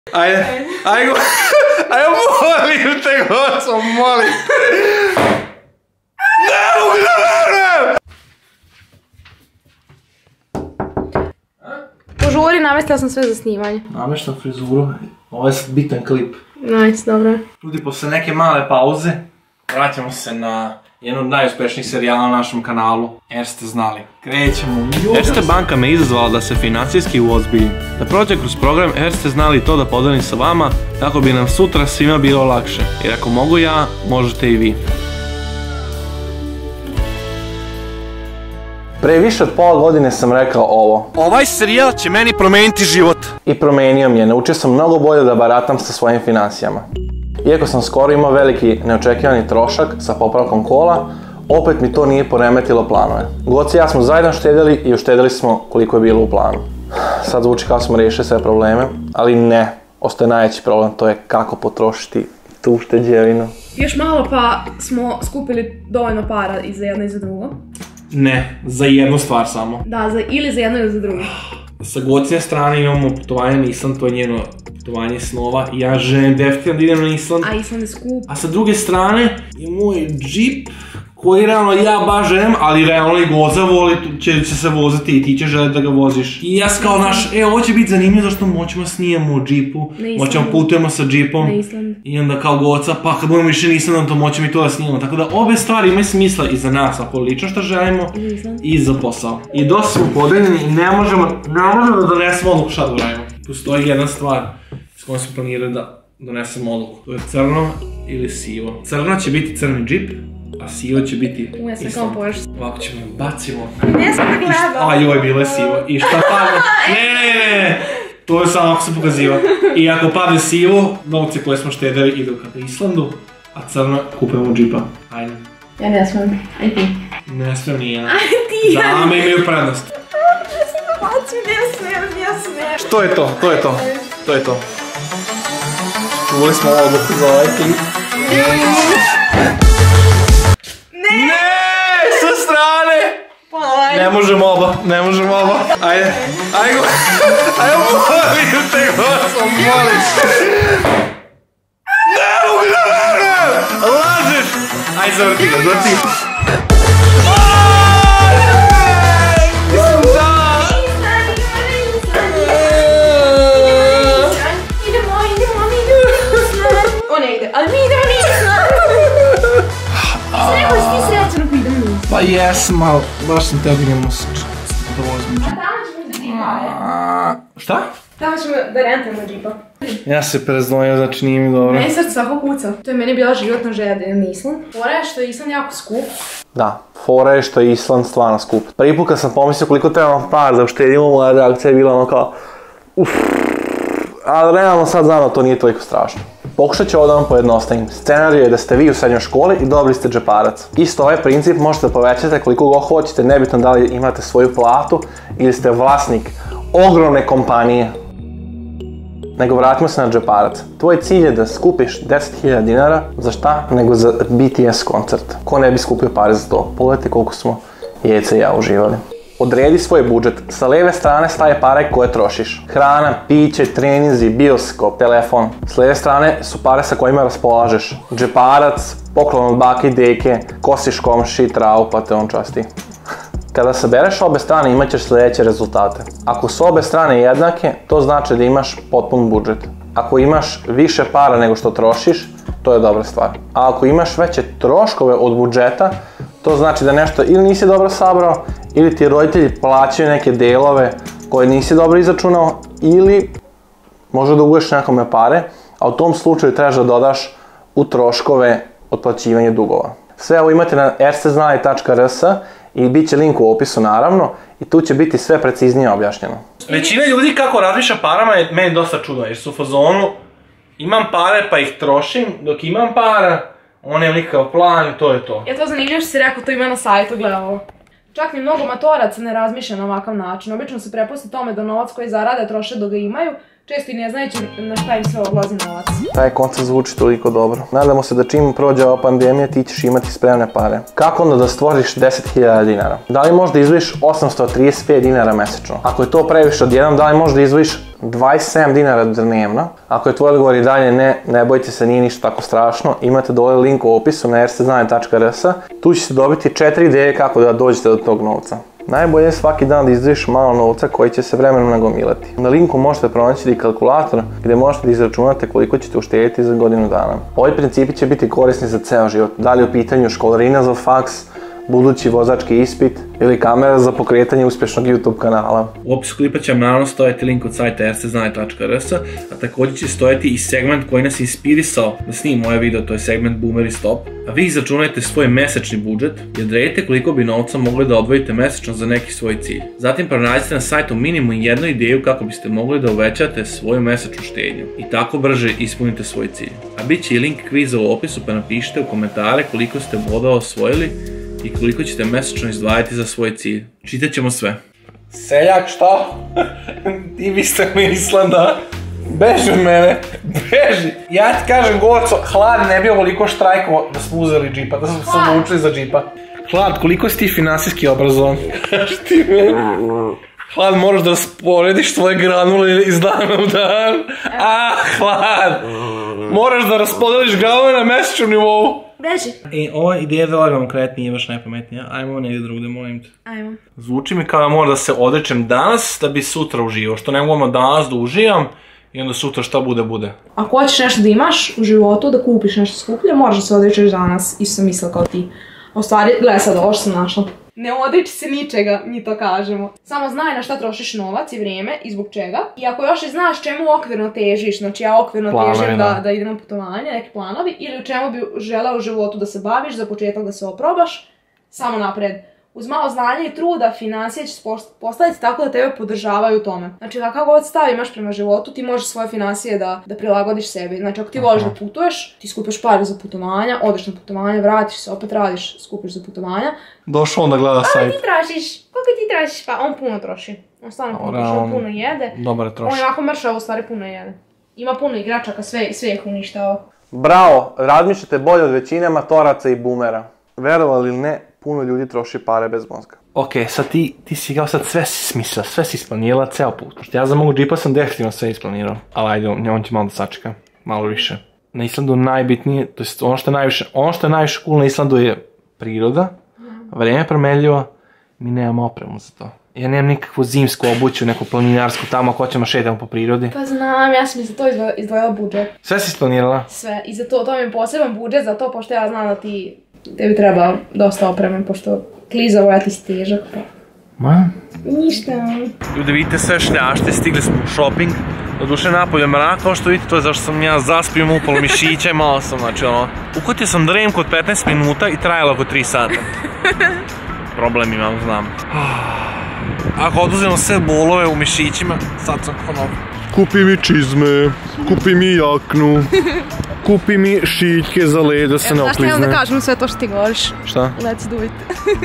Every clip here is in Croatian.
Ajde, ajde, molim te, goco, molim. Ne mogu da verujem! Požuri, namestila sam sve za snimanje. Nameštam frizuru, ovo je sad bitan klip. Nice, dobro. Ljudi, posle neke male pauze, vraćamo se na jednu od najuspešnijih serijala na našem kanalu. Erste znali. Krećemo. Erste banka me izazvala da se financijski uozbiljim. Da prođe kroz program Erste znali to da podelim sa vama, kako bi nam sutra svima bilo lakše. Jer ako mogu ja, možete i vi. Pre više od pola godine sam rekao ovo. Ovaj serijal će meni promeniti život. I promenio mi je. Naučio sam mnogo bolje da baratam sa svojim financijama. Iako sam skoro imao veliki neočekivani trošak sa popravkom kola, opet mi to nije poremetilo planove. Goci i ja smo zajedno štedjeli i uštedjeli smo koliko je bilo u planu. Sad zvuči kao smo riješili sve probleme, ali ne. Ostaje najveći problem, to je kako potrošiti tu ušteđevinu. Još malo pa smo skupili dovoljno para i za jedno i za drugo. Ne, za jednu stvar samo. Da, ili za jedno ili za drugo. Sa Gocijne strane imamo putovanje na Island, to je njeno putovanje snova. Ja želim definitivno da idem na Island. A Island je skup. A sa druge strane je moj džip koji realno ja baš želim, ali realno i Goza voli, će se voziti i ti će želiti da ga voziš. I ja kao naš, ovo će biti zanimljivo zašto moćemo snijemo u džipu, moćemo putujemo sa džipom. Na Island. I onda kao Goca, pa kad budemo više na Island, to moćemo i to da snijemo. Tako da obe stvari imaju smisla i za nas, ako lično što želimo, i za posao. I dosta smo podeljeni i ne možemo da donesemo odluku šta da uradimo. Postoji jedna stvar s kojom smo planirali da donesemo odluku. To je crno ili sivo. Crno će biti crni džip, a sivo će biti ja sam kao pojaš. Ovako ćemo bacimo. Ne sam da gledam. A joj, bilo je sivo. I šta padne? Ne. To je samo ako se pokaziva. I ako padne sivo, novci koje smo štedili idu ka Islandu, a crno kupujemo džipa. Ajde. Ja ne smijem. Aj ti. Ne smijem ni ja. Aj ti. Dame imaju prednost. Ne smijem. Što je to? To je to. To je to. Čuli smo odluku za ovaj klip. Ne, sa strane! Ne možemo oba, ne možemo oba. Ajde, ajde, molim te, goco, molim. Ne mogu da verujem! Lažeš! Ajde, zavrti ga, zavrti. Mislim da... Idemo. O ne ide, ali mi idemo Island. Rekao si ti srećan ako idemo Island. Pa jesam, ali baš sam teo da idemo da vozimo džip. A tamo ćemo da džipare. Šta? Tamo ćemo da rentamo džipa. Ja se preznojio, znači nije mi dobro. Meni srce svako kuca. To je meni bila životna želja da idem na Island. Fora je što je Island jako skup. Da, fora je što je Island stvarno skup. Prvi put kad sam pomislio koliko trebamo para da uštedimo, moja reakcija je bila ono kao ali realno sad znam da to nije toliko strašno. Pokušat ću ovo da vam pojednostavim. Scenarij je da ste vi u srednjoj školi i dobili ste džeparac. Isto ovaj princip možete da povećate koliko god hoćete, nebitno da li imate svoju platu ili ste vlasnik ogromne kompanije. Nego vratimo se na džeparac. Tvoj cilj je da skupiš 10.000 dinara, za šta? Nego za BTS koncert. Ko ne bi skupio pare za to? Pogledajte koliko smo Jeca i ja uživali. Odredi svoj budžet. Sa lijeve strane staje pare koje trošiš. Hrana, piće, treninzi, bioskop, telefon. S lijeve strane su pare sa kojima raspolažeš. Džeparac, poklon od bake i deke, kosiš komši, travu pa te on časti. Kada sabereš obe strane imat ćeš sljedeće rezultate. Ako su obe strane jednake, to znači da imaš potpun budžet. Ako imaš više para nego što trošiš, to je dobra stvar. A ako imaš veće troškove od budžeta, to znači da nešto ili nisi dobro sabrao, ili ti roditelji plaćaju neke delove koje nisi dobro izračunao, ili možda duguješ nekome pare, a u tom slučaju trebaš da dodaš u troškove otplaćivanje dugova. Sve ovo imate na ersteznali.rs i bit će link u opisu naravno i tu će biti sve preciznije objašnjeno. Većina ljudi kako razmišlja parama je meni dosta čudno jer su u fazonu imam pare pa ih trošim, dok imam para on je nikakav plan i to je to. Ja to zanimljivo što si rekao, to ima na sajtu, gledaj ovo. Čak ni mnogo matoraca ne razmišlja na ovakav način. Obično se prepusti tome da novac koji zarade troše dok ga imaju, često i ne znajući na šta im sve odlazi novac. Taj koncept zvuči toliko dobro. Nadamo se da čim prođe ova pandemija ti ćeš imati spremne pare. Kako onda da stvoriš 10.000 dinara? Da li možda izdvojiš 835 dinara mesečno? Ako je to previše odjednom, da li možda izdvojiš 27 dinara dnevno. Ako je tvoj odgovor i dalje ne bojte se, nije ništa tako strašno. Imate dole link u opisu na ersteznanje.rs. Tu ćete dobiti 4 ideje kako da dođete do tog novca. Najbolje je svaki dan da izdvojiš malo novca koji će se vremenom nagomilati. Na linku možete pronaći i kalkulator gdje možete da izračunate koliko ćete uštedjeti za godinu dana. Ovi principi će biti korisni za ceo život. Da li je u pitanju školarina za faks, budući vozački ispit ili kamera za pokretanje uspješnog YouTube kanala. U opisu klipa će vam naravno stojati link od sajta ersteznanje.rs, a također će stojati i segment koji nas inspirisao da snimimo ovaj video, to je segment Boomer i Stop. A vi izračunajte svoj mesečni budžet i odredite koliko bi novca mogli da odvojite mesečno za neki svoj cilj. Zatim pronađite na sajtu minimum jednu ideju kako biste mogli da uvećate svoju mesečnu štednju i tako brže ispunite svoj cilj. A bit će i link kviza u opisu, pa napišite u komentare koliko ste bodova osvojili i koliko ćete mesečno izdvajati za svoj cilj. Čitat ćemo sve. Seljak, šta? Ti biste mi Islanda. Beži od mene, beži. Ja ti kažem, Goco, Hlad ne bi ovoliko štrajkovo da smo uzeli džipa, da smo se odlučili za džipa. Hlad, koliko si ti finansijski obrazovan? Kaži ti meni. Hlad, moraš da rasporediš svoje granule iz dana u dan. Hlad! Moraš da raspodeliš granule na mesečnom nivou. Beži. Ova ideja da lagam konkretno nije baš najpametnija. Ajmo negdje drugde, molim te. Ajmo. Zvuči mi kao da moram da se odrečem danas da bi sutra uživao. Što ne mogu danas da uživam i onda sutra šta bude, bude. Ako hoćeš nešto da imaš u životu, da kupiš nešto skuplje, moraš da se odrečeš danas. Isto sam mislila kao ti. A u stvari, gledaj sad ovo što sam našla. Ne odriči se ničega, mi to kažemo. Samo znaj na šta trošiš novac i vrijeme i zbog čega. I ako još i znaš čemu okvirno težiš, znači ja okvirno težim da idem na putovanje, neki planovi, ili u čemu bi želeo u životu da se baviš, za početak da se oprobaš, samo napred. Uz malo znanja i truda, financije će postaviti tako da tebe podržavaju u tome. Znači, kakav god stav imaš prema životu, ti možeš svoje financije da prilagodiš sebi. Znači, ako ti voliš da putuješ, ti skupiš pare za putovanja, odeš na putovanje, vratiš se, opet radiš, skupiš za putovanja. Došao on da gleda sajt. Koliko ti tražiš? Pa on puno troši. On stvarno puno jede. Dobar troši. On je ovako mršao, u stvari puno jede. Ima puno igračaka, sve ih uništava. Bravo, razmišljate bolje od većine matoraca i boomera. Verovali ili ne, puno ljudi troši pare bez mozga. Ok, sad ti si kao sad sve si smislila, sve si isplanirala ceo put. Pošto ja za mog džipa sam definitivno sve isplanirao. Ali ajde, on će malo da sačeka. Malo više. Na Islandu najbitnije, to jest ono što je najviše cool na Islandu je priroda, vreme je promenljivo, mi nemamo opremu za to. Ja nemam nikakvu zimsku obuću, neku planinarsku tamo ako ćemo šetamo po prirodi. Pa znam, ja sam i za to izdvojila budžet. Sve si isplanirala? Sve, i za to mi je poseban budžet, za to pošto ja znam da tebi treba dosta opreme, pošto klizavo ja ti si težak, pa... Ma? Ništa. Ljudi, vidite sve šljašte, stigli smo u shopping. Doduše napolje mrak, kao što vidite, to je zašto sam ja zaspio mu upalo mišića i malo sam, znači ono... Uhvatio sam dremku od 15 minuta i trajalo oko 3 sata. Problem imam, znam. Ako oduzemo sve bolove u mišićima, sad sam konov. Kupi mi čizme, kupi mi jaknu, kupi mi šiljke za led da se ne oklizne. Znaš šta imam da kažem sve to što ti govoriš? Šta? Let's do it.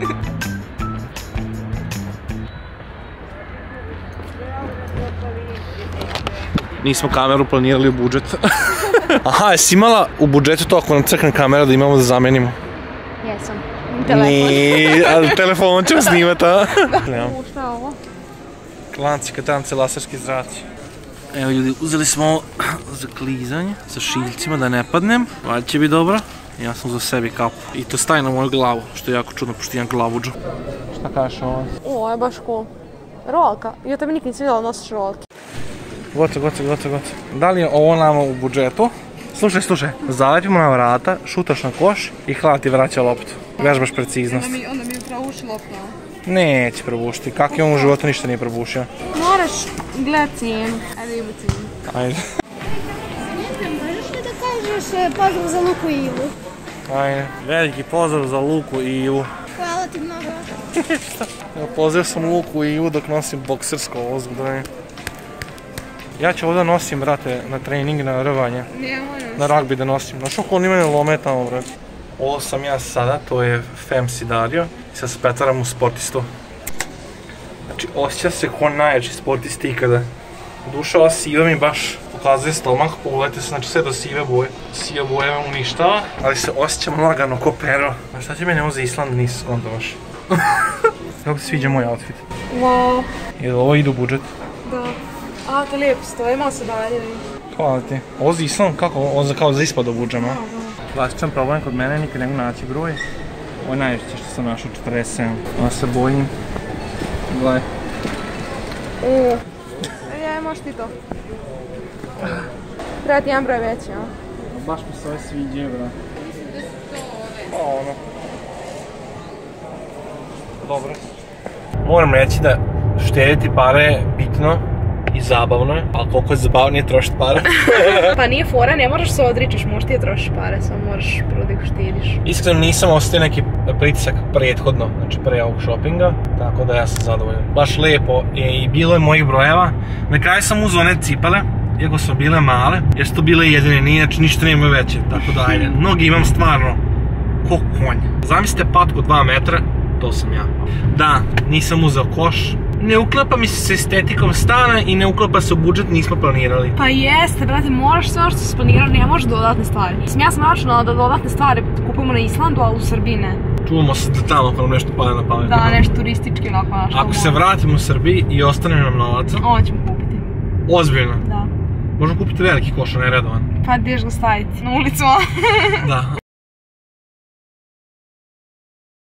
Nismo kameru planirali u budžet. Aha, jesi imala u budžetu to ako nam crkne kamera da imamo da zamenimo? Jesam. Telefon. Nije, ali telefon ćemo snimati, a? Šta je ovo? Klanci, katance, laserski zraci. Evo ljudi, uzeli smo ovo za klizanje, sa šiljcima da ne padnem. Valjda će biti dobro. Ja sam za sebi kapu. I to staje na moju glavu, što je jako čudno, pošto imam glavuđu. Šta kažeš ovo? Ovo je baš cool. Rolka. Ja tebi nikad nisam vidjela nosiš rolke. Gotovo. Da li je ovo nama u budžetu? Slušaj, zalepimo na vrata, šutaš na koš i Hlad ti vraća loptu. Vežbaš preciznost. Onda mi probuši lopta. Neće probušiti, kak je on u životu ništa nije probušio. Moraš gledat cijenu, ajde ima cijenu. Ajde. Možeš li da kažeš pozdrav za Luku i Ivu? Ajde, veliki pozdrav za Luku i Ivu. Hvala ti mnogo. Pozdrav sam Luku i Ivu dok nosim boksersko ozgudanje. Ja ću ovdje nosim, brate, na trening, na rvanje. Na ragbi da nosim. Znaš kako oni mene lome tamo, brate. Ovo sam ja sada, to je Femsi Dario. I sad se pretvaram u sportistu. Znači, osjeća se ko najjači sportisti ikada. Duša, ova siva mi baš pokazuje stomak, pogledajte se, znači sve do sive boje. Siva boja me uništava, ali se osjećam lagano ko pero. A šta će mene ovo za Island, nisi skonto baš. Kako ti sviđa moj outfit? Wow. Jel ovo ide u budžet? Da. A, to lijepo stoji, malo se dalje. Hvala ti. Ovo za Islam, kako? Ovo kao za ispod obučemo? Klasičan problem kod mene, nikad ne mogu naći broj. Ovo je najveće što sam našao, 47. Ja se bojim. Gledaj. Možeš ti to. Treba ti jedan broj veći, a? Baš mi se ove sviđaju, bro. Ono. Dobro. Moram reći da štediti pare je bitno i zabavno je, ali koliko je zabavnije trošiti pare. Pa nije fora, ne moraš se odričeš, možeš ti je trošiš pare, samo moraš prvo da ih štediš. Iskreno nisam osetio neki pritisak prethodno, znači pre ovog shoppinga, tako da ja sam zadovoljan. Baš lijepo i bilo je mojih brojeva. Na kraju sam uzeo one cipele, iako su bile male, jer su to bile jedine, inače ništa nema veće, tako da ajde. Nogi imam stvarno ko konj. Zamislite patku 2 metra, to sam ja. Da, nisam uzeo koš. Ne uklapa mi se s estetikom stana i ne uklapa se u budžet, nismo planirali. Pa jeste, brate, moraš sve što si planirao, ne možeš dodatne stvari. Ja sam računala da dodatne stvari kupimo na Islandu, ali u Srbiji ne. Čuvamo se da tamo ako nam nešto pade na pamet. Da, nešto turistički onako našto. Ako se vratimo u Srbiji i ostane nam novaca... Ovo ćemo kupiti. Ozbiljno? Da. Možemo kupiti veliki koš, a ne redovan. Pa gdješ ga staviti? Na ulicu? Da.